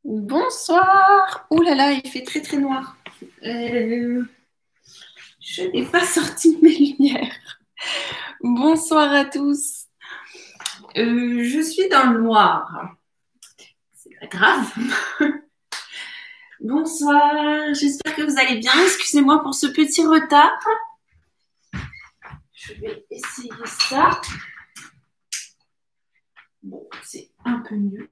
Bonsoir. Ouh là là, il fait très très noir. Je n'ai pas sorti mes lumières. Bonsoir à tous. Je suis dans le noir. C'est pas grave. Bonsoir. J'espère que vous allez bien. Excusez-moi pour ce petit retard. Je vais essayer ça. Bon, c'est un peu mieux.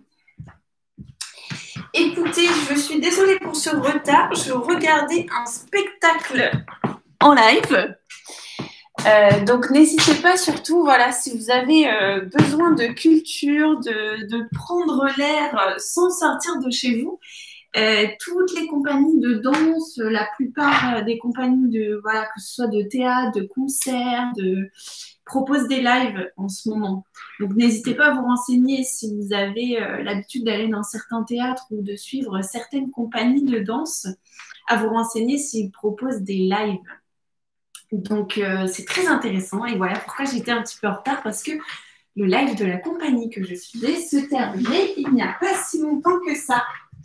Écoutez, je suis désolée pour ce retard. Je regardais un spectacle en live. Donc n'hésitez pas surtout, voilà, si vous avez besoin de culture, de prendre l'air sans sortir de chez vous, toutes les compagnies de danse, la plupart des compagnies de, voilà, que ce soit de théâtre, de concerts, proposent des lives en ce moment. Donc n'hésitez pas à vous renseigner si vous avez l'habitude d'aller dans certains théâtres ou de suivre certaines compagnies de danse, à vous renseigner s'ils proposent des lives. Donc, c'est très intéressant. Et voilà pourquoi j'étais un petit peu en retard, parce que le live de la compagnie que je suivais se terminait il n'y a pas si longtemps que ça.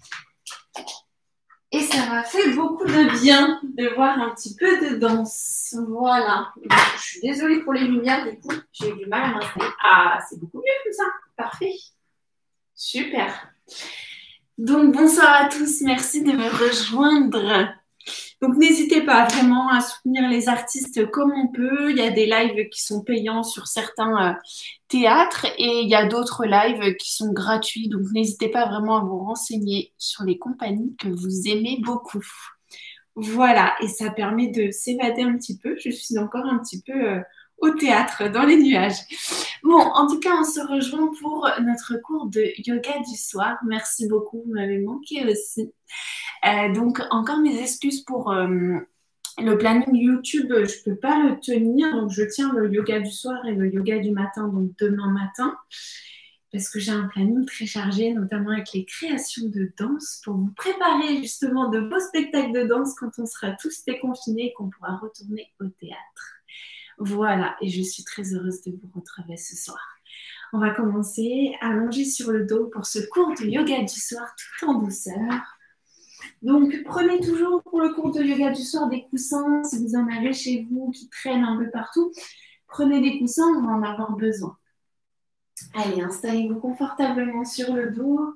Et ça m'a fait beaucoup de bien de voir un petit peu de danse. Voilà. Donc, je suis désolée pour les lumières, du coup, j'ai eu du mal à m'installer. Ah, c'est beaucoup mieux comme ça. Parfait. Super. Donc, bonsoir à tous. Merci de me rejoindre. Donc, n'hésitez pas vraiment à soutenir les artistes comme on peut. Il y a des lives qui sont payants sur certains théâtres et il y a d'autres lives qui sont gratuits. Donc, n'hésitez pas vraiment à vous renseigner sur les compagnies que vous aimez beaucoup. Voilà, et ça permet de s'évader un petit peu. Je suis encore un petit peu au théâtre, dans les nuages. Bon, en tout cas, on se rejoint pour notre cours de yoga du soir. Merci beaucoup, vous m'avez manqué aussi. Donc, encore mes excuses pour le planning YouTube, je ne peux pas le tenir. Donc, je tiens le yoga du soir et le yoga du matin, donc demain matin, parce que j'ai un planning très chargé, notamment avec les créations de danse, pour vous préparer justement de beaux spectacles de danse quand on sera tous déconfinés et qu'on pourra retourner au théâtre. Voilà, et je suis très heureuse de vous retrouver ce soir. On va commencer allongé sur le dos pour ce cours de yoga du soir tout en douceur. Donc, prenez toujours pour le cours de yoga du soir des coussins. Si vous en avez chez vous qui traînent un peu partout, prenez des coussins, on va en avoir besoin. Allez, installez-vous confortablement sur le dos.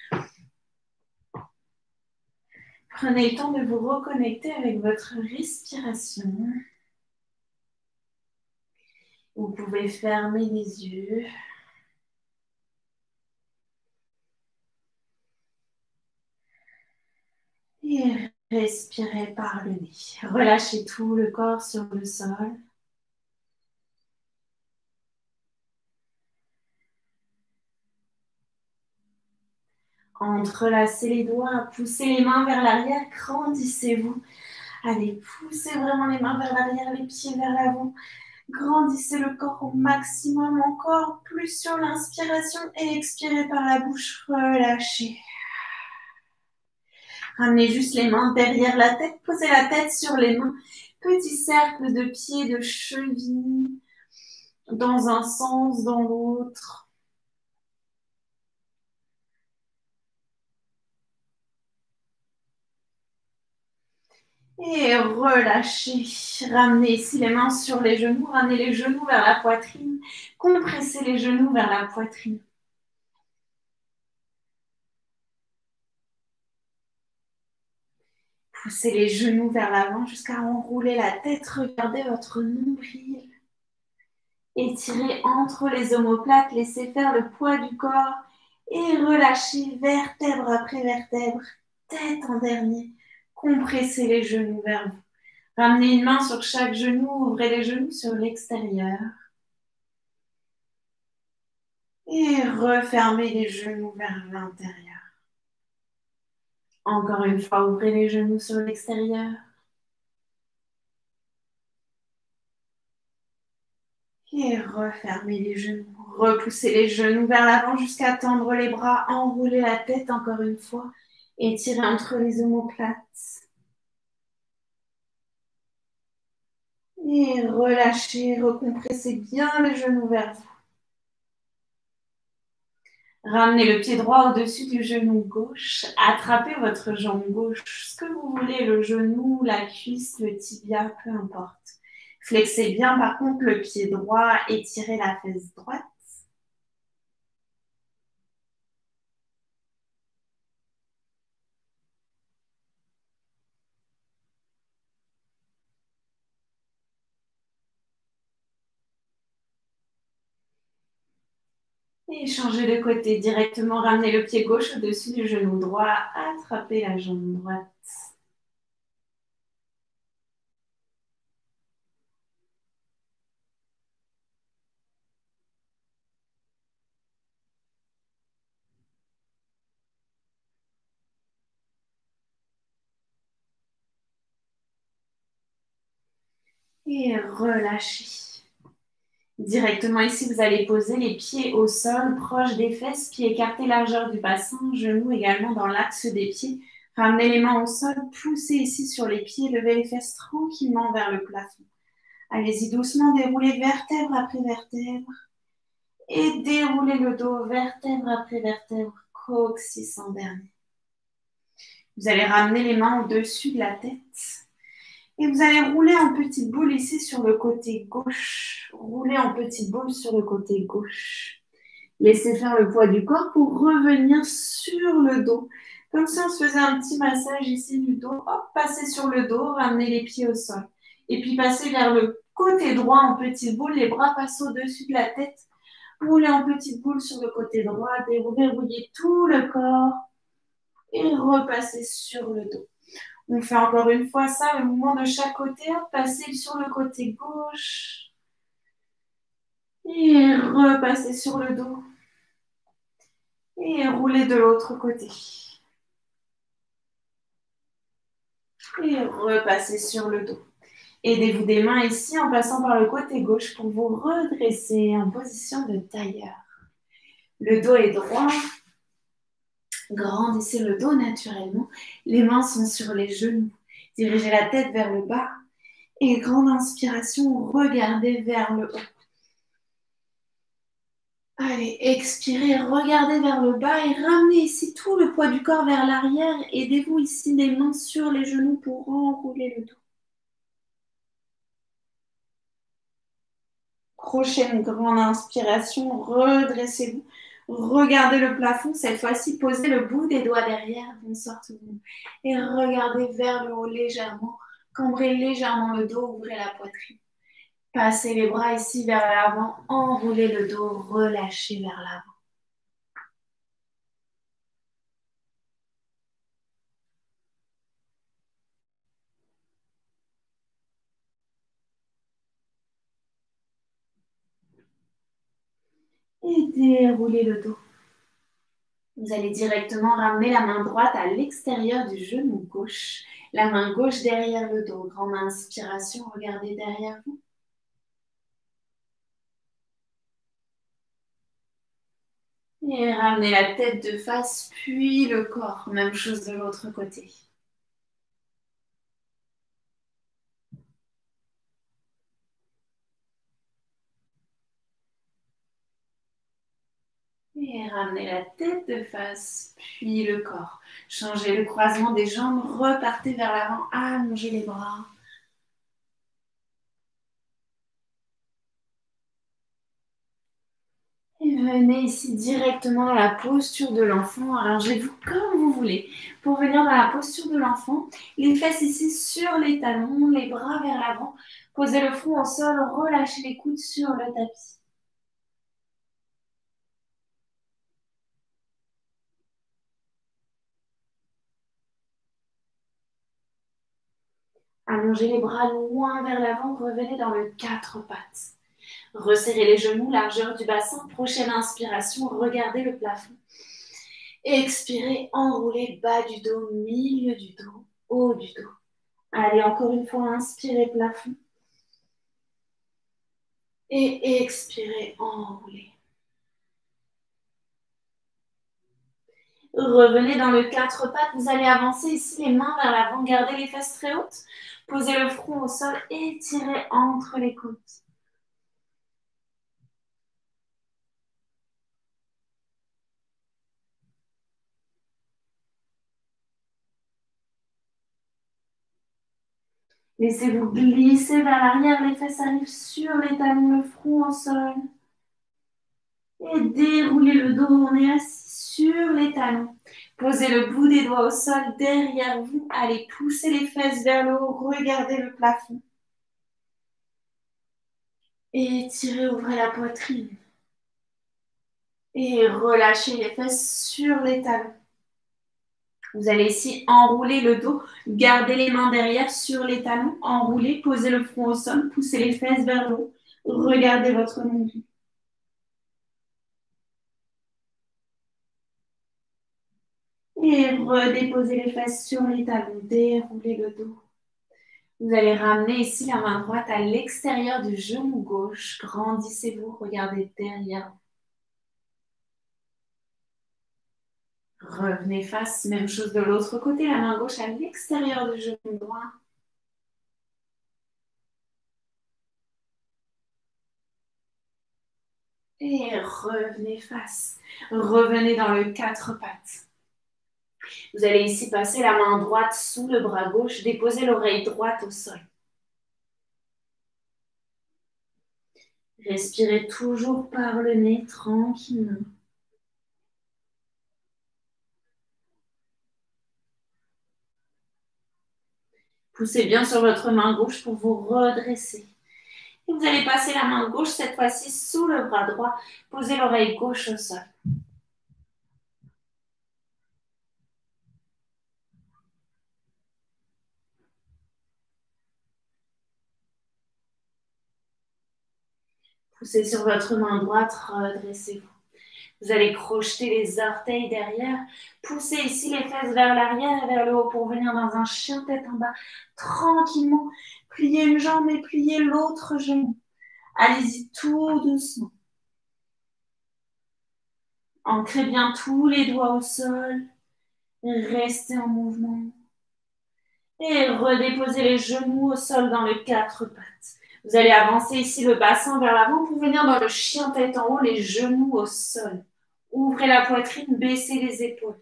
Prenez le temps de vous reconnecter avec votre respiration. Vous pouvez fermer les yeux. Et respirez par le nez. Relâchez tout le corps sur le sol. Entrelacez les doigts, poussez les mains vers l'arrière, grandissez-vous. Allez, poussez vraiment les mains vers l'arrière, les pieds vers l'avant. Grandissez le corps au maximum, encore plus sur l'inspiration et expirez par la bouche, relâchez. Ramenez juste les mains derrière la tête, posez la tête sur les mains. Petit cercle de pieds, de chevilles, dans un sens, dans l'autre. Et relâchez. Ramenez ici les mains sur les genoux. Ramenez les genoux vers la poitrine. Compressez les genoux vers la poitrine. Poussez les genoux vers l'avant jusqu'à enrouler la tête. Regardez votre nombril. Étirez entre les omoplates. Laissez faire le poids du corps. Et relâchez vertèbre après vertèbre. Tête en dernier. Compressez les genoux vers vous. Ramenez une main sur chaque genou. Ouvrez les genoux sur l'extérieur. Et refermez les genoux vers l'intérieur. Encore une fois, ouvrez les genoux sur l'extérieur. Et refermez les genoux. Repoussez les genoux vers l'avant jusqu'à tendre les bras. Enroulez la tête encore une fois. Étirez entre les omoplates. Et relâchez, recompressez bien les genoux vers vous. Ramenez le pied droit au-dessus du genou gauche. Attrapez votre jambe gauche, ce que vous voulez, le genou, la cuisse, le tibia, peu importe. Flexez bien par contre le pied droit, étirez la fesse droite. Et changez de côté. Directement ramenez le pied gauche au-dessus du genou droit. Attrapez la jambe droite. Et relâchez. Directement ici, vous allez poser les pieds au sol, proche des fesses, pieds écartés, largeur du bassin, genoux également dans l'axe des pieds. Ramenez les mains au sol, poussez ici sur les pieds, levez les fesses tranquillement vers le plafond. Allez-y doucement, déroulez vertèbre après vertèbre et déroulez le dos vertèbre après vertèbre, coccyx en dernier. Vous allez ramener les mains au-dessus de la tête. Et vous allez rouler en petite boule ici sur le côté gauche. Roulez en petite boule sur le côté gauche. Laissez faire le poids du corps pour revenir sur le dos. Comme si on se faisait un petit massage ici du dos. Hop, passez sur le dos, ramenez les pieds au sol. Et puis passez vers le côté droit en petite boule. Les bras passent au-dessus de la tête. Roulez en petite boule sur le côté droit. Déverrouillez tout le corps. Et repassez sur le dos. On fait encore une fois ça, le mouvement de chaque côté. Passez sur le côté gauche. Et repassez sur le dos. Et roulez de l'autre côté. Et repassez sur le dos. Aidez-vous des mains ici en passant par le côté gauche pour vous redresser en position de tailleur. Le dos est droit. Grandissez le dos naturellement. Les mains sont sur les genoux. Dirigez la tête vers le bas. Et grande inspiration, regardez vers le haut. Allez, expirez, regardez vers le bas et ramenez ici tout le poids du corps vers l'arrière. Aidez-vous ici les mains sur les genoux pour enrouler le dos. Prochaine grande inspiration, redressez-vous. Regardez le plafond, cette fois-ci, posez le bout des doigts derrière, d'une sorte de... Et regardez vers le haut légèrement. Cambrez légèrement le dos, ouvrez la poitrine. Passez les bras ici vers l'avant, enroulez le dos, relâchez vers l'avant. Et déroulez le dos. Vous allez directement ramener la main droite à l'extérieur du genou gauche. La main gauche derrière le dos. Grande inspiration, regardez derrière vous. Et ramenez la tête de face, puis le corps. Même chose de l'autre côté. Et ramenez la tête de face, puis le corps. Changez le croisement des jambes, repartez vers l'avant, allongez les bras. Et venez ici directement dans la posture de l'enfant. Allongez-vous comme vous voulez. Pour venir dans la posture de l'enfant, les fesses ici sur les talons, les bras vers l'avant. Posez le front au sol, relâchez les coudes sur le tapis. Allongez les bras loin vers l'avant, revenez dans le quatre pattes. Resserrez les genoux, largeur du bassin. Prochaine inspiration, regardez le plafond. Expirez, enroulez bas du dos, milieu du dos, haut du dos. Allez, encore une fois, inspirez plafond. Et expirez, enroulez. Revenez dans le quatre pattes. Vous allez avancer ici les mains vers l'avant. Gardez les fesses très hautes. Posez le front au sol. Étirez entre les côtes. Laissez-vous glisser vers l'arrière, les fesses arrivent sur les talons, le front au sol. Et déroulez le dos, on est assis sur les talons. Posez le bout des doigts au sol derrière vous. Allez, poussez les fesses vers le haut, regardez le plafond. Et étirez, ouvrez la poitrine. Et relâchez les fesses sur les talons. Vous allez ici enrouler le dos, gardez les mains derrière sur les talons, enroulez, posez le front au sol, poussez les fesses vers le haut, regardez votre nombril. Et redéposez les fesses sur les talons, déroulez le dos. Vous allez ramener ici la main droite à l'extérieur du genou gauche, grandissez-vous, regardez derrière vous. Revenez face, même chose de l'autre côté, la main gauche à l'extérieur du genou droit. Et revenez face. Revenez dans le quatre pattes. Vous allez ici passer la main droite sous le bras gauche, déposer l'oreille droite au sol. Respirez toujours par le nez, tranquillement. Poussez bien sur votre main gauche pour vous redresser. Et vous allez passer la main gauche, cette fois-ci, sous le bras droit. Posez l'oreille gauche au sol. Poussez sur votre main droite, redressez-vous. Vous allez crocheter les orteils derrière. Poussez ici les fesses vers l'arrière et vers le haut pour venir dans un chien tête en bas. Tranquillement, pliez une jambe et pliez l'autre genou. Allez-y tout doucement. Ancrez bien tous les doigts au sol. Restez en mouvement. Et redéposez les genoux au sol dans les quatre pattes. Vous allez avancer ici le bassin vers l'avant pour venir dans le chien tête en haut, les genoux au sol. Ouvrez la poitrine, baissez les épaules.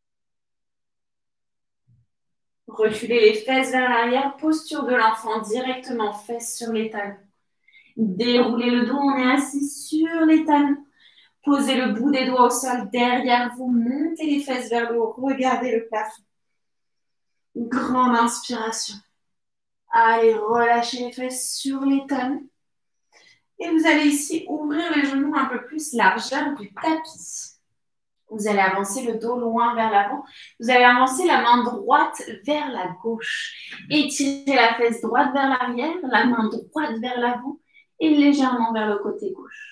Reculez les fesses vers l'arrière, posture de l'enfant, directement fesses sur les talons. Déroulez le dos, on est assis sur les talons. Posez le bout des doigts au sol derrière vous, montez les fesses vers le haut, regardez le plafond. Grande inspiration. Allez, relâchez les fesses sur les talons. Et vous allez ici ouvrir les genoux un peu plus largeur du tapis. Vous allez avancer le dos loin vers l'avant. Vous allez avancer la main droite vers la gauche. Étirez la fesse droite vers l'arrière, la main droite vers l'avant et légèrement vers le côté gauche.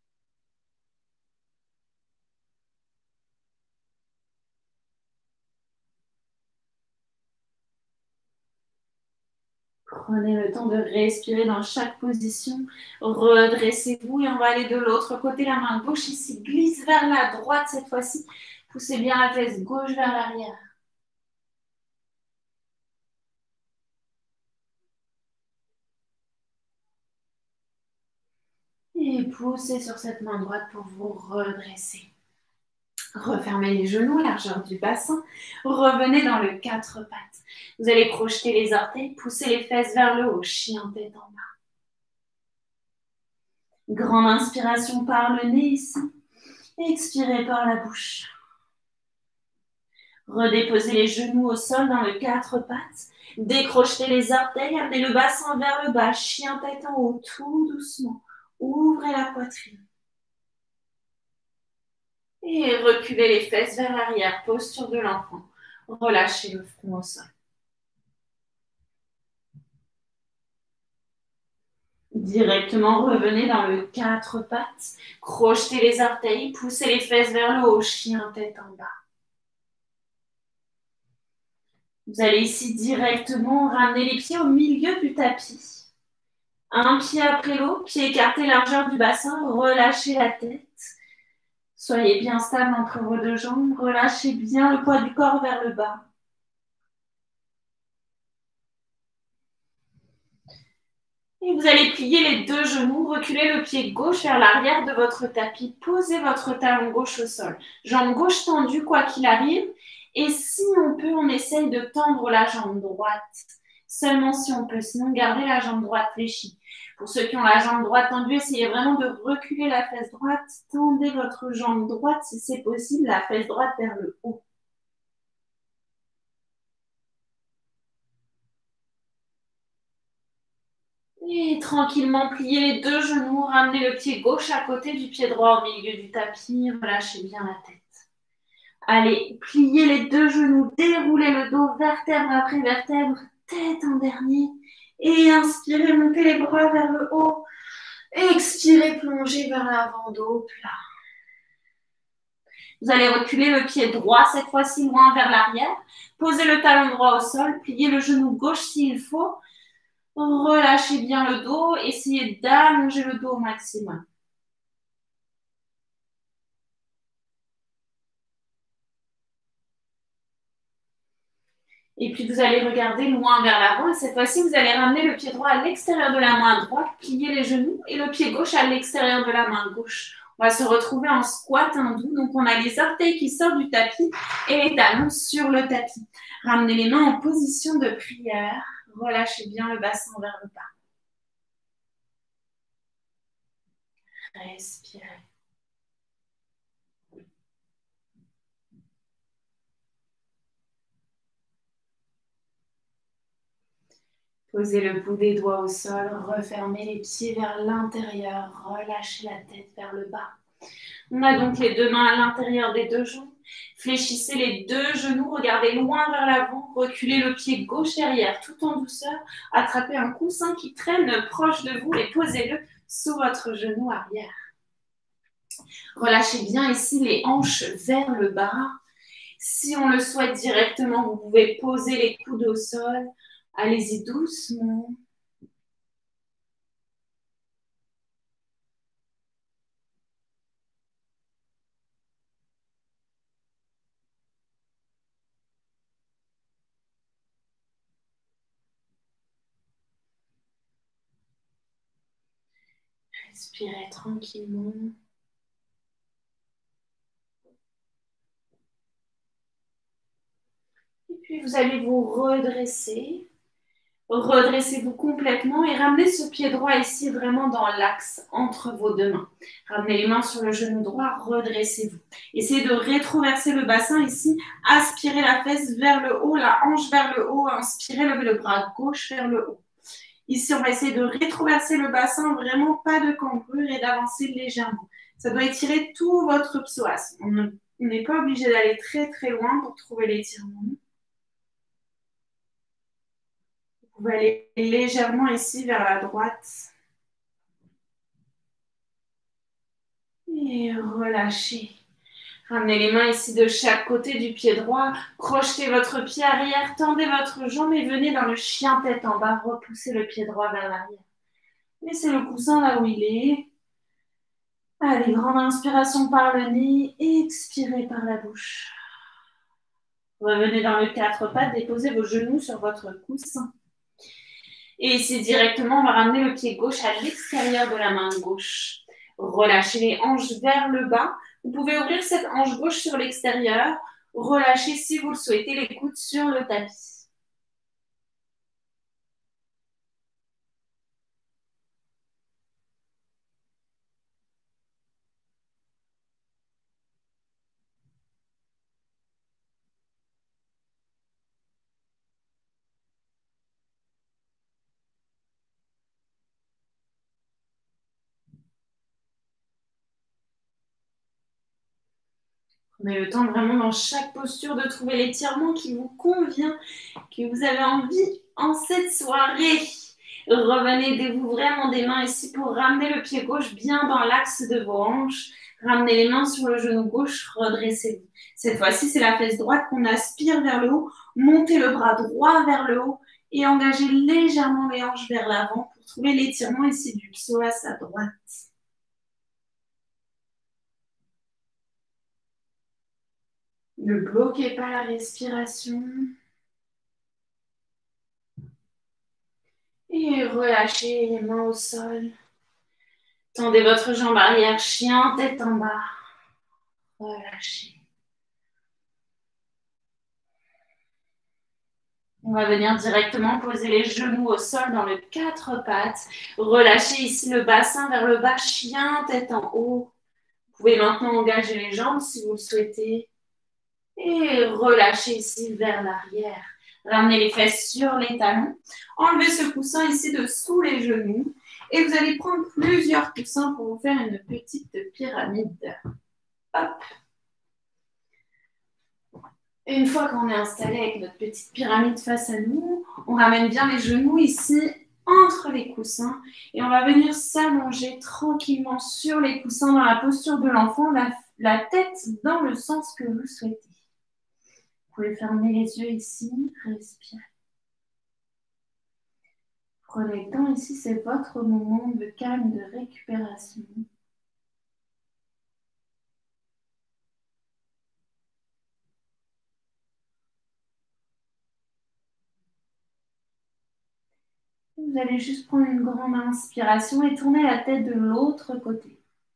Prenez le temps de respirer dans chaque position. Redressez-vous et on va aller de l'autre côté. La main gauche ici glisse vers la droite cette fois-ci. Poussez bien la fesse gauche vers l'arrière. Et poussez sur cette main droite pour vous redresser. Refermez les genoux, largeur du bassin. Revenez dans le quatre pattes. Vous allez crocheter les orteils, pousser les fesses vers le haut, chien tête en bas. Grande inspiration par le nez ici. Expirez par la bouche. Redéposez les genoux au sol dans le quatre pattes. Décrochez les orteils, amenez le bassin vers le bas, chien tête en haut, tout doucement. Ouvrez la poitrine. Et reculez les fesses vers l'arrière, posture de l'enfant. Relâchez le front au sol. Directement, revenez dans le quatre pattes. Crochetez les orteils, poussez les fesses vers le haut, chien tête en bas. Vous allez ici directement ramener les pieds au milieu du tapis. Un pied après l'autre, pied écarté, largeur du bassin, relâchez la tête. Soyez bien stable entre vos deux jambes, relâchez bien le poids du corps vers le bas. Et vous allez plier les deux genoux, reculer le pied gauche vers l'arrière de votre tapis, posez votre talon gauche au sol. Jambe gauche tendue quoi qu'il arrive. Et si on peut, on essaye de tendre la jambe droite. seulement si on peut. Sinon, gardez la jambe droite fléchie. Pour ceux qui ont la jambe droite tendue, essayez vraiment de reculer la fesse droite. Tendez votre jambe droite si c'est possible, la fesse droite vers le haut. Et tranquillement, pliez les deux genoux, ramenez le pied gauche à côté du pied droit au milieu du tapis, relâchez bien la tête. Allez, pliez les deux genoux, déroulez le dos, vertèbre après vertèbre, tête en dernier. Et inspirez, montez les bras vers le haut. Expirez, plongez vers l'avant, dos plat. Vous allez reculer le pied droit, cette fois-ci loin vers l'arrière. Posez le talon droit au sol, pliez le genou gauche s'il faut. Relâchez bien le dos, essayez d'allonger le dos au maximum. Et puis vous allez regarder loin vers l'avant. Et cette fois-ci, vous allez ramener le pied droit à l'extérieur de la main droite, plier les genoux et le pied gauche à l'extérieur de la main gauche. On va se retrouver en squat hindou. Donc on a les orteils qui sortent du tapis et les talons sur le tapis. Ramenez les mains en position de prière. Relâchez bien le bassin vers le bas. Respirez. Posez le bout des doigts au sol, refermez les pieds vers l'intérieur, relâchez la tête vers le bas. On a donc les deux mains à l'intérieur des deux jambes. Fléchissez les deux genoux, regardez loin vers l'avant, reculez le pied gauche derrière tout en douceur. Attrapez un coussin qui traîne proche de vous et posez-le sous votre genou arrière. Relâchez bien ici les hanches vers le bas. Si on le souhaite directement, vous pouvez poser les coudes au sol. Allez-y doucement. Respirez tranquillement. Et puis vous allez vous redresser. Redressez-vous complètement et ramenez ce pied droit ici vraiment dans l'axe entre vos deux mains. Ramenez les mains sur le genou droit, redressez-vous. Essayez de rétroverser le bassin ici. Aspirez la fesse vers le haut, la hanche vers le haut. Inspirez, levez le bras gauche vers le haut. Ici, on va essayer de rétroverser le bassin, vraiment pas de cambrure et d'avancer légèrement. Ça doit étirer tout votre psoas. On n'est pas obligé d'aller très très loin pour trouver l'étirement. Vous pouvez aller légèrement ici vers la droite. Et relâchez. Ramenez les mains ici de chaque côté du pied droit. Crochetez votre pied arrière, tendez votre jambe et venez dans le chien tête en bas. Repoussez le pied droit vers l'arrière. Laissez le coussin là où il est. Allez, grande inspiration par le nez, expirez par la bouche. Revenez dans le quatre pattes, déposez vos genoux sur votre coussin. Et ici, directement, on va ramener le pied gauche à l'extérieur de la main gauche. Relâchez les hanches vers le bas. Vous pouvez ouvrir cette hanche gauche sur l'extérieur. Relâchez, si vous le souhaitez, les coudes sur le tapis. Prenez le temps vraiment dans chaque posture de trouver l'étirement qui vous convient, que vous avez envie en cette soirée. Revenez, aidez-vous vraiment des mains ici pour ramener le pied gauche bien dans l'axe de vos hanches. Ramenez les mains sur le genou gauche, redressez-vous. Cette fois-ci, c'est la fesse droite qu'on aspire vers le haut. Montez le bras droit vers le haut et engagez légèrement les hanches vers l'avant pour trouver l'étirement ici du psoas à droite. Ne bloquez pas la respiration. Et relâchez les mains au sol. Tendez votre jambe arrière, chien, tête en bas. Relâchez. On va venir directement poser les genoux au sol dans le quatre pattes. Relâchez ici le bassin vers le bas, chien, tête en haut. Vous pouvez maintenant engager les jambes si vous le souhaitez. Et relâchez ici vers l'arrière. Ramenez les fesses sur les talons. Enlevez ce coussin ici de sous les genoux. Et vous allez prendre plusieurs coussins pour vous faire une petite pyramide. Hop. Une fois qu'on est installé avec notre petite pyramide face à nous, on ramène bien les genoux ici entre les coussins et on va venir s'allonger tranquillement sur les coussins dans la posture de l'enfant, la tête dans le sens que vous souhaitez. Vous pouvez fermer les yeux ici, respirez. Prenez le temps ici, c'est votre moment de calme, de récupération. Vous allez juste prendre une grande inspiration et tourner la tête de l'autre côté.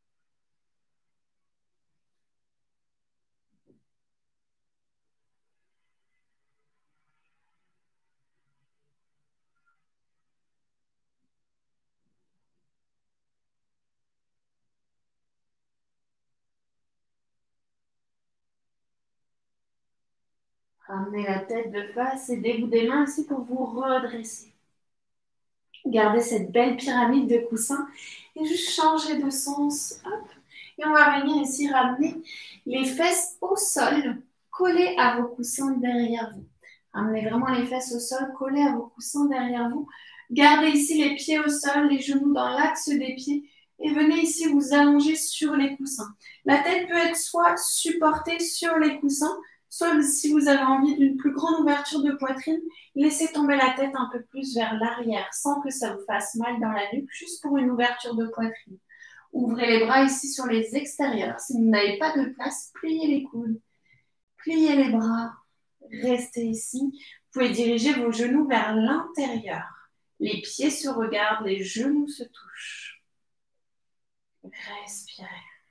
Ramenez la tête de face et aidez-vous des mains ici pour vous redresser. Gardez cette belle pyramide de coussins et juste changer de sens. Hop. Et on va venir ici ramener les fesses au sol, collées à vos coussins derrière vous. Ramenez vraiment les fesses au sol, collées à vos coussins derrière vous. Gardez ici les pieds au sol, les genoux dans l'axe des pieds. Et venez ici vous allonger sur les coussins. La tête peut être soit supportée sur les coussins, soit si vous avez envie d'une plus grande ouverture de poitrine, laissez tomber la tête un peu plus vers l'arrière sans que ça vous fasse mal dans la nuque, juste pour une ouverture de poitrine. Ouvrez les bras ici sur les extérieurs. Si vous n'avez pas de place, pliez les coudes, pliez les bras, restez ici. Vous pouvez diriger vos genoux vers l'intérieur. Les pieds se regardent, les genoux se touchent. Respirez.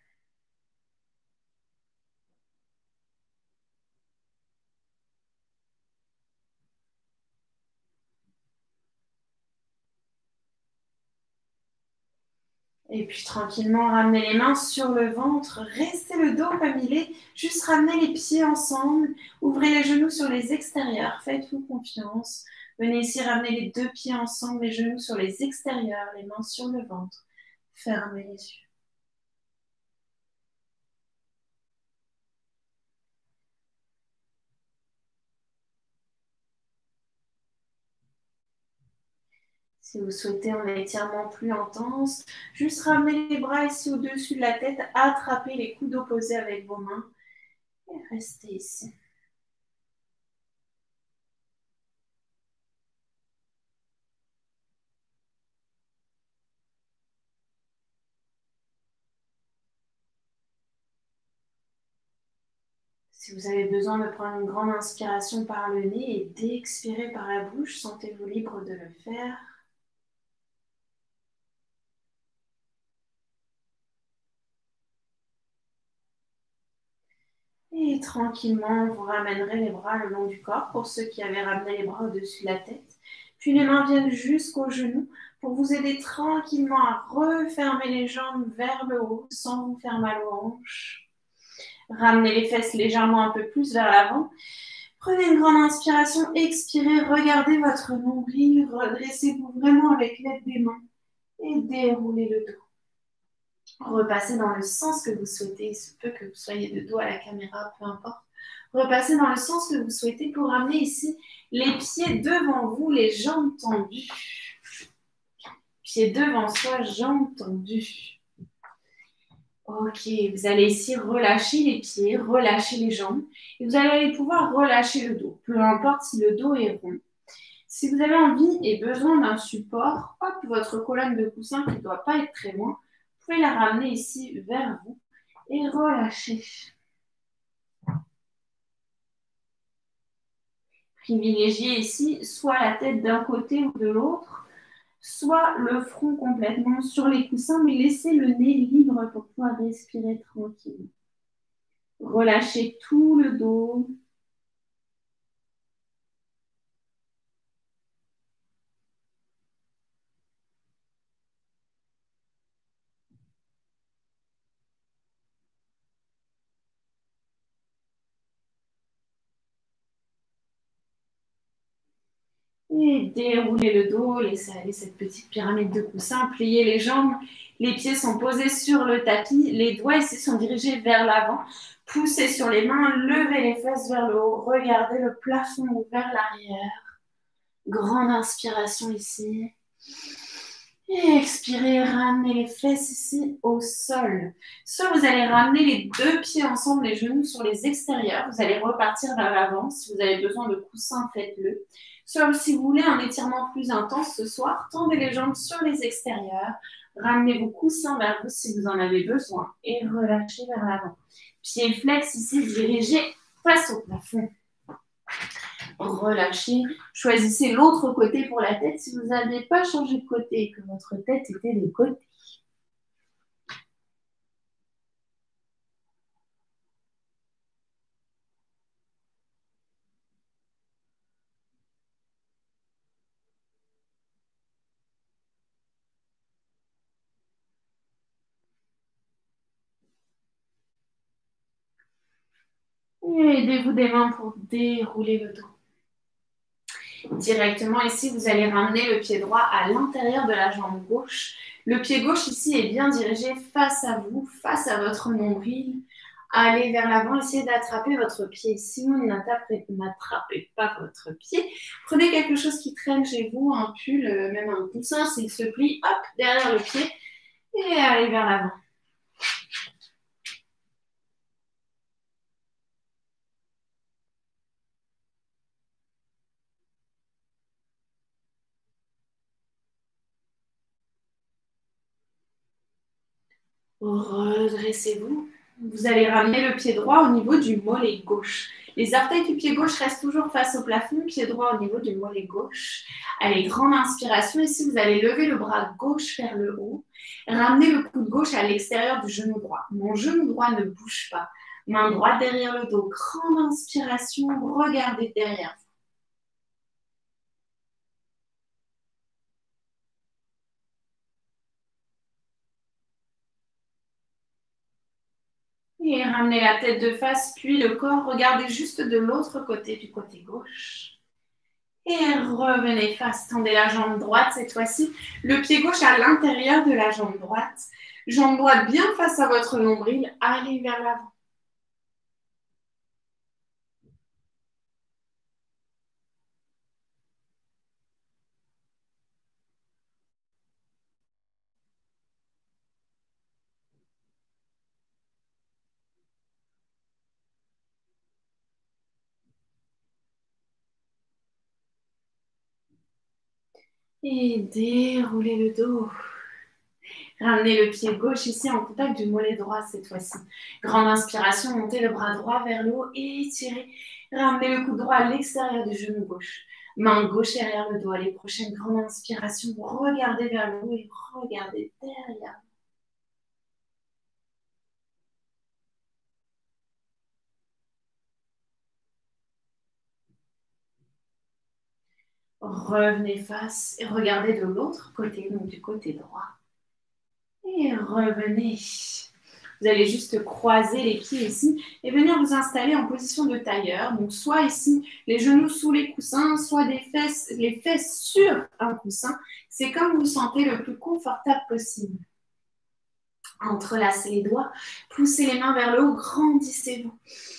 Et puis tranquillement, ramenez les mains sur le ventre, restez le dos comme il est, juste ramenez les pieds ensemble, ouvrez les genoux sur les extérieurs, faites-vous confiance. Venez ici ramener les deux pieds ensemble, les genoux sur les extérieurs, les mains sur le ventre. Fermez les yeux. Si vous souhaitez un étirement plus intense, juste ramenez les bras ici au-dessus de la tête, attrapez les coudes opposés avec vos mains et restez ici. Si vous avez besoin de prendre une grande inspiration par le nez et d'expirer par la bouche, sentez-vous libre de le faire. Et tranquillement, vous ramènerez les bras le long du corps pour ceux qui avaient ramené les bras au-dessus de la tête. Puis les mains viennent jusqu'aux genoux pour vous aider tranquillement à refermer les jambes vers le haut sans vous faire mal aux hanches. Ramenez les fesses légèrement un peu plus vers l'avant. Prenez une grande inspiration, expirez, regardez votre nombril, redressez-vous vraiment avec l'aide des mains et déroulez le dos. Repassez dans le sens que vous souhaitez, il se peut que vous soyez de dos à la caméra, peu importe. Repassez dans le sens que vous souhaitez pour ramener ici les pieds devant vous, les jambes tendues. Pieds devant soi, jambes tendues. Ok, vous allez ici relâcher les pieds, relâcher les jambes et vous allez pouvoir relâcher le dos, peu importe si le dos est rond. Si vous avez envie et besoin d'un support, hop, votre colonne de coussin qui ne doit pas être très loin, vous pouvez la ramener ici vers vous et relâcher. Privilégiez ici soit la tête d'un côté ou de l'autre, soit le front complètement sur les coussins, mais laissez le nez libre pour pouvoir respirer tranquillement. Relâchez tout le dos. Et déroulez le dos, laissez aller cette petite pyramide de coussin, pliez les jambes, les pieds sont posés sur le tapis, les doigts ici sont dirigés vers l'avant, poussez sur les mains, levez les fesses vers le haut, regardez le plafond ou vers l'arrière. Grande inspiration ici. Et expirez, ramenez les fesses ici au sol. Soit vous allez ramener les deux pieds ensemble, les genoux sur les extérieurs. Vous allez repartir vers l'avant. Si vous avez besoin de coussin, faites-le. Soit si vous voulez un étirement plus intense ce soir, tendez les jambes sur les extérieurs. Ramenez vos coussins vers vous si vous en avez besoin. Et relâchez vers l'avant. Pieds flex ici, dirigés face au plafond. Relâchez. Choisissez l'autre côté pour la tête si vous n'avez pas changé de côté et que votre tête était de côté. Aidez-vous des mains pour dérouler le dos. Directement ici, vous allez ramener le pied droit à l'intérieur de la jambe gauche. Le pied gauche ici est bien dirigé face à vous, face à votre nombril. Allez vers l'avant, essayez d'attraper votre pied. Si vous n'attrapez pas votre pied, prenez quelque chose qui traîne chez vous, un pull, même un coussin, s'il se plie, hop, derrière le pied, et allez vers l'avant. Redressez-vous. Vous allez ramener le pied droit au niveau du mollet gauche. Les orteils du pied gauche restent toujours face au plafond, pied droit au niveau du mollet gauche. Allez, grande inspiration. Ici, vous allez lever le bras gauche vers le haut. Ramenez le coude gauche à l'extérieur du genou droit. Mon genou droit ne bouge pas. Main droite derrière le dos. Grande inspiration. Regardez derrière vous. Et ramenez la tête de face, puis le corps. Regardez juste de l'autre côté, du côté gauche. Et revenez face, tendez la jambe droite cette fois-ci. Le pied gauche à l'intérieur de la jambe droite. Jambe droite bien face à votre nombril. Allez vers l'avant. Et déroulez le dos. Ramenez le pied gauche ici en contact du mollet droit cette fois-ci. Grande inspiration, montez le bras droit vers le haut et étirez. Ramenez le coude droit à l'extérieur du genou gauche. Main gauche derrière le dos. Allez, prochaine grande inspiration. Regardez vers le haut et regardez derrière. Revenez face et regardez de l'autre côté, donc du côté droit. Et revenez. Vous allez juste croiser les pieds ici et venir vous installer en position de tailleur. Donc, soit ici, les genoux sous les coussins, soit les fesses sur un coussin. C'est comme vous vous sentez le plus confortable possible. Entrelacez les doigts, poussez les mains vers le haut, grandissez-vous.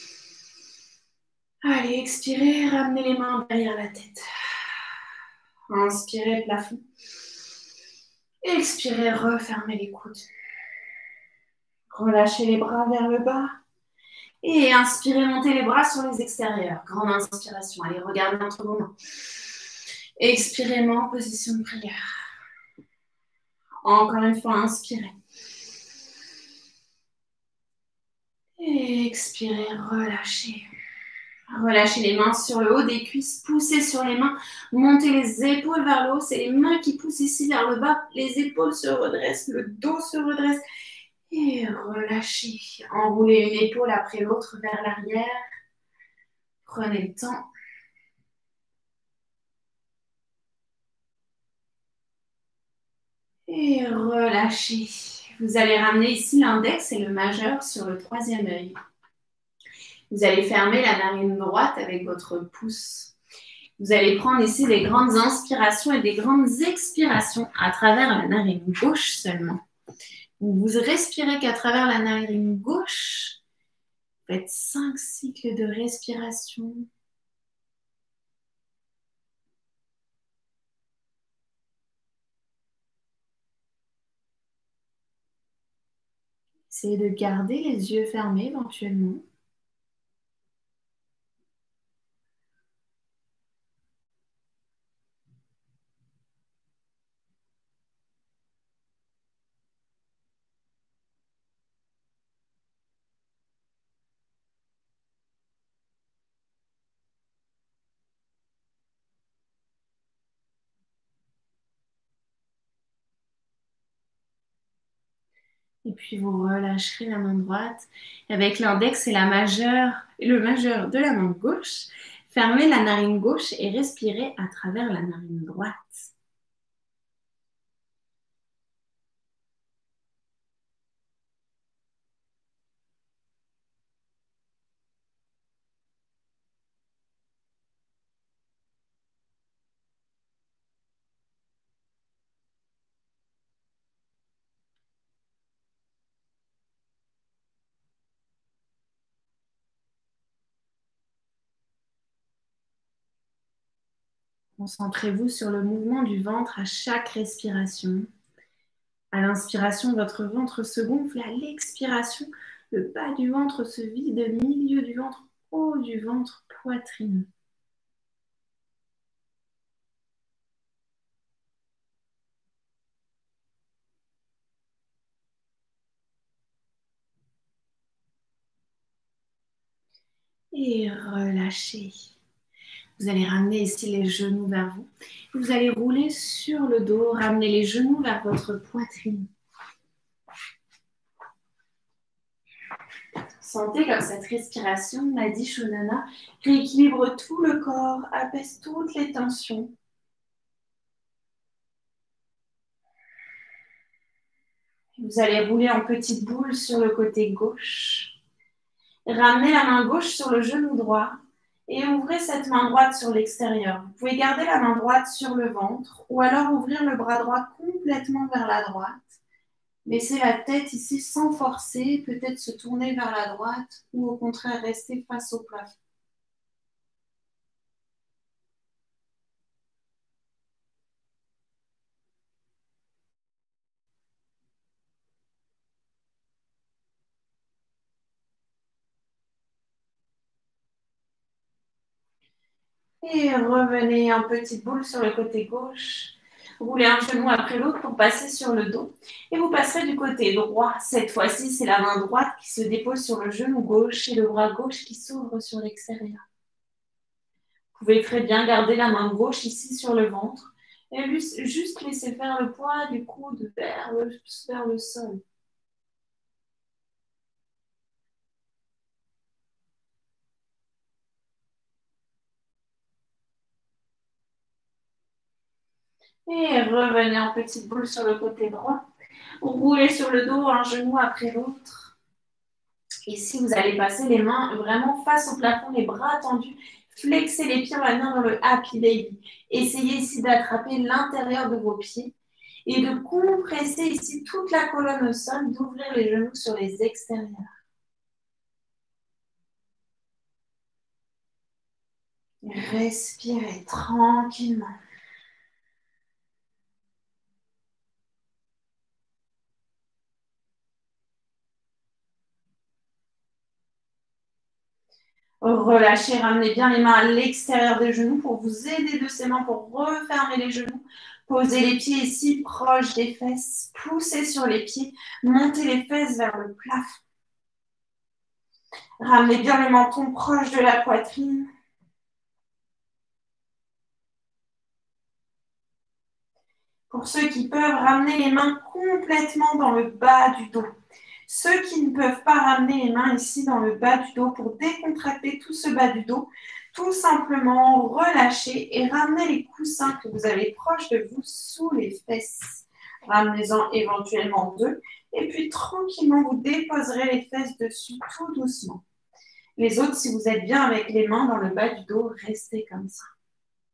Allez, expirez, ramenez les mains derrière la tête. Inspirez, plafond. Expirez, refermez les coudes. Relâchez les bras vers le bas. Et inspirez, montez les bras sur les extérieurs. Grande inspiration. Allez, regardez entre vos mains. Expirez, en position de prière. Encore une fois, inspirez. Et expirez, relâchez. Relâchez les mains sur le haut des cuisses, poussez sur les mains, montez les épaules vers le haut, c'est les mains qui poussent ici vers le bas, les épaules se redressent, le dos se redresse et relâchez. Enroulez une épaule après l'autre vers l'arrière, prenez le temps. Et relâchez. Vous allez ramener ici l'index et le majeur sur le troisième œil. Vous allez fermer la narine droite avec votre pouce. Vous allez prendre ici des grandes inspirations et des grandes expirations à travers la narine gauche seulement. Vous respirez qu'à travers la narine gauche. Faites 5 cycles de respiration. Essayez de garder les yeux fermés éventuellement. Et puis vous relâcherez la main droite. Avec l'index et le majeur de la main gauche, fermez la narine gauche et respirez à travers la narine droite. Concentrez-vous sur le mouvement du ventre à chaque respiration. À l'inspiration, votre ventre se gonfle. À l'expiration, le bas du ventre se vide, milieu du ventre, haut du ventre, poitrine. Et relâchez. Vous allez ramener ici les genoux vers vous. Vous allez rouler sur le dos, ramener les genoux vers votre poitrine. Sentez comme cette respiration, Nadi Shodhana, rééquilibre tout le corps, apaise toutes les tensions. Vous allez rouler en petite boule sur le côté gauche. Ramenez la main gauche sur le genou droit et ouvrez cette main droite sur l'extérieur. Vous pouvez garder la main droite sur le ventre ou alors ouvrir le bras droit complètement vers la droite. Laissez la tête ici sans forcer, peut-être se tourner vers la droite ou au contraire rester face au plafond. Et revenez en petite boule sur le côté gauche. Roulez un genou après l'autre pour passer sur le dos. Et vous passerez du côté droit. Cette fois-ci, c'est la main droite qui se dépose sur le genou gauche et le bras gauche qui s'ouvre sur l'extérieur. Vous pouvez très bien garder la main gauche ici sur le ventre et juste laisser faire le poids du coude vers le sol. Et revenez en petite boule sur le côté droit. Roulez sur le dos, un genou après l'autre. Ici, vous allez passer les mains vraiment face au plafond, les bras tendus. Flexez les pieds en venant dans le Happy Baby. Essayez ici d'attraper l'intérieur de vos pieds et de compresser ici toute la colonne au sol, d'ouvrir les genoux sur les extérieurs. Respirez tranquillement. Relâchez, ramenez bien les mains à l'extérieur des genoux pour vous aider de ces mains pour refermer les genoux. Posez les pieds ici proches des fesses. Poussez sur les pieds. Montez les fesses vers le plafond. Ramenez bien le menton proche de la poitrine. Pour ceux qui peuvent, ramener les mains complètement dans le bas du dos. Ceux qui ne peuvent pas ramener les mains ici dans le bas du dos pour décontracter tout ce bas du dos, tout simplement relâchez et ramenez les coussins que vous avez proches de vous sous les fesses. Ramenez-en éventuellement 2 et puis tranquillement vous déposerez les fesses dessus tout doucement. Les autres, si vous êtes bien avec les mains dans le bas du dos, restez comme ça.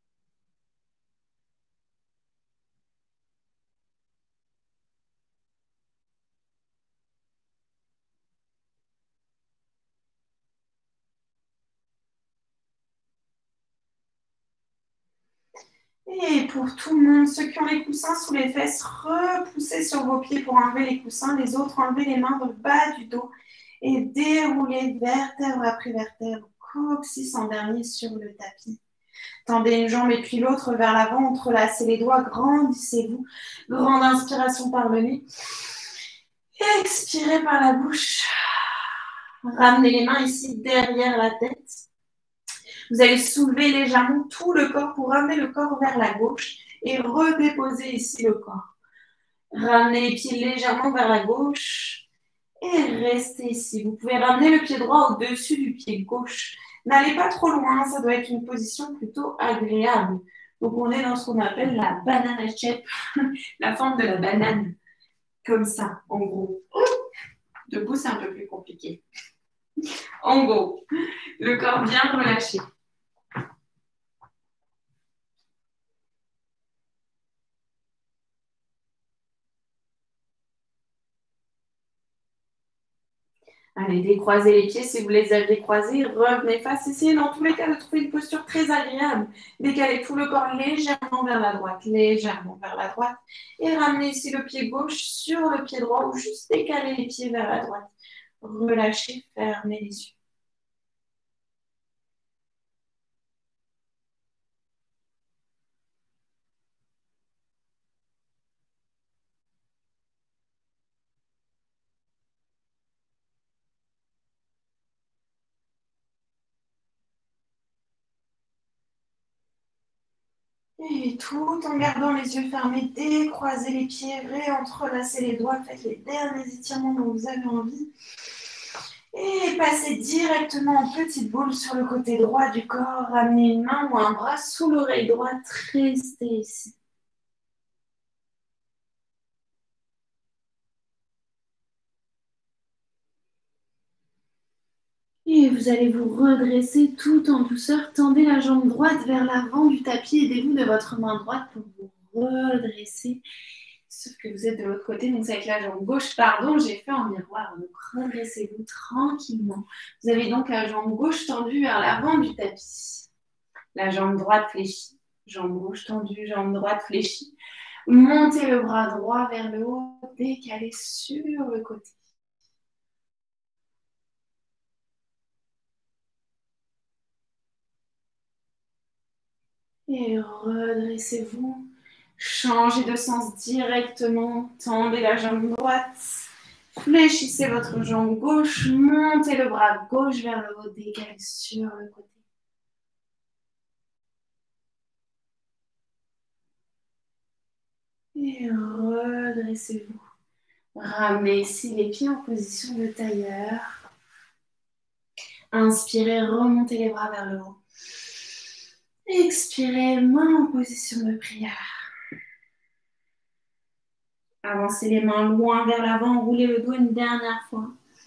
Et pour tout le monde, ceux qui ont les coussins sous les fesses, repoussez sur vos pieds pour enlever les coussins. Les autres, enlevez les mains dans le bas du dos et déroulez vertèbre après vertèbre, coccyx en dernier sur le tapis. Tendez une jambe et puis l'autre vers l'avant, entrelacez les doigts, grandissez-vous. Grande inspiration par le nez. Expirez par la bouche. Ramenez les mains ici derrière la tête. Vous allez soulever légèrement tout le corps pour ramener le corps vers la gauche et redéposer ici le corps. Ramenez les pieds légèrement vers la gauche et restez ici. Vous pouvez ramener le pied droit au-dessus du pied gauche. N'allez pas trop loin, ça doit être une position plutôt agréable. Donc on est dans ce qu'on appelle la banana shape, la forme de la banane, comme ça, en gros. Debout, c'est un peu plus compliqué. En gros, le corps bien relâché. Allez, décroisez les pieds si vous les aviez croisés. Revenez face. Essayez dans tous les cas de trouver une posture très agréable. Décalez tout le corps légèrement vers la droite, légèrement vers la droite. Et ramenez ici le pied gauche sur le pied droit ou juste décaler les pieds vers la droite. Relâchez, fermez les yeux. Et tout en gardant les yeux fermés, décroisez les pieds, réentrelacez les doigts, faites les derniers étirements dont vous avez envie. Et passez directement en petite boule sur le côté droit du corps. Ramenez une main ou un bras sous l'oreille droite. Restez ici. Et vous allez vous redresser tout en douceur. Tendez la jambe droite vers l'avant du tapis. Aidez-vous de votre main droite pour vous redresser. Sauf que vous êtes de l'autre côté, donc c'est avec la jambe gauche. Pardon, j'ai fait en miroir. Donc redressez-vous tranquillement. Vous avez donc la jambe gauche tendue vers l'avant du tapis. La jambe droite fléchie. Jambe gauche tendue, jambe droite fléchie. Montez le bras droit vers le haut, décalez sur le côté. Et redressez-vous. Changez de sens directement. Tendez la jambe droite. Fléchissez votre jambe gauche. Montez le bras gauche vers le haut. Décalez sur le côté. Et redressez-vous. Ramenez ici les pieds en position de tailleur. Inspirez, remontez les bras vers le haut. Expirez, main en position de prière. Avancez les mains loin vers l'avant, roulez le dos une dernière fois.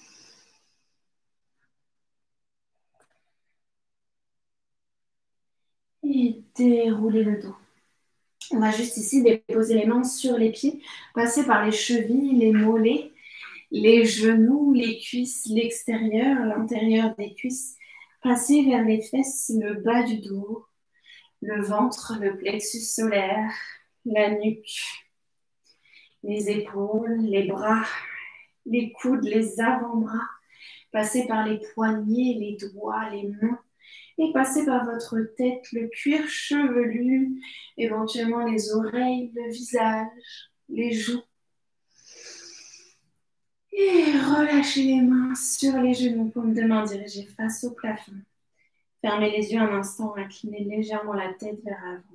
Et déroulez le dos. On va juste ici déposer les mains sur les pieds, passer par les chevilles, les mollets, les genoux, les cuisses, l'extérieur, l'intérieur des cuisses. Passer vers les fesses, le bas du dos, le ventre, le plexus solaire, la nuque, les épaules, les bras, les coudes, les avant-bras. Passez par les poignets, les doigts, les mains. Et passez par votre tête, le cuir chevelu, éventuellement les oreilles, le visage, les joues. Et relâchez les mains sur les genoux, paume de main dirigée face au plafond. Fermez les yeux un instant, inclinez légèrement la tête vers l'avant.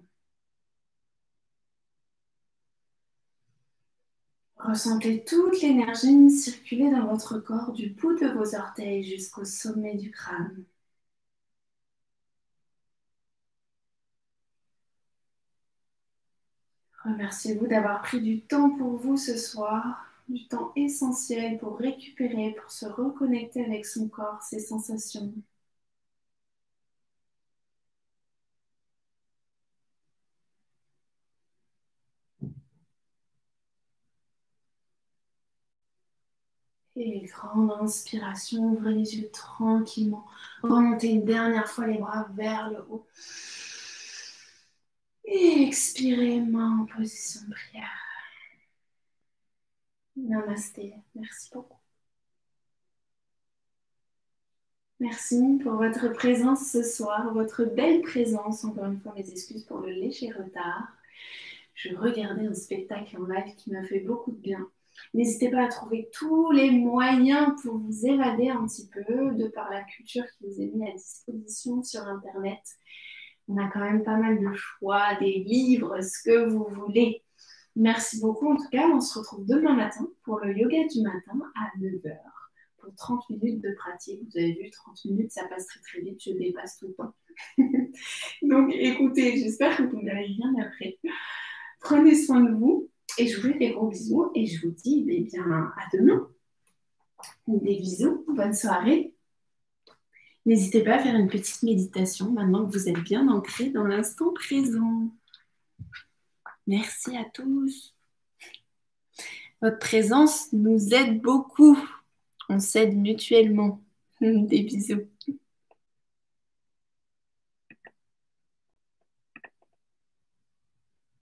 Ressentez toute l'énergie circuler dans votre corps du bout de vos orteils jusqu'au sommet du crâne. Remerciez-vous d'avoir pris du temps pour vous ce soir, du temps essentiel pour récupérer, pour se reconnecter avec son corps, ses sensations. Et grande inspiration, ouvrez les yeux tranquillement. Remontez une dernière fois les bras vers le haut. Et Expirez, main en position de prière. Namasté. Merci beaucoup. Merci pour votre présence ce soir, votre belle présence. Encore une fois, mes excuses pour le léger retard. Je regardais un spectacle en live qui m'a fait beaucoup de bien. N'hésitez pas à trouver tous les moyens pour vous évader un petit peu de par la culture qui vous est mise à disposition sur Internet. On a quand même pas mal de choix, des livres, ce que vous voulez. Merci beaucoup. En tout cas, on se retrouve demain matin pour le yoga du matin à 9 heures pour 30 minutes de pratique. Vous avez vu, 30 minutes, ça passe très très vite. Je dépasse tout le temps. Donc, écoutez, j'espère que vous n'avez rien après. Prenez soin de vous et je vous fais des gros bisous et je vous dis bien à demain. Des bisous, bonne soirée. N'hésitez pas à faire une petite méditation maintenant que vous êtes bien ancrés dans l'instant présent. Merci à tous. Votre présence nous aide beaucoup. On s'aide mutuellement. Des bisous.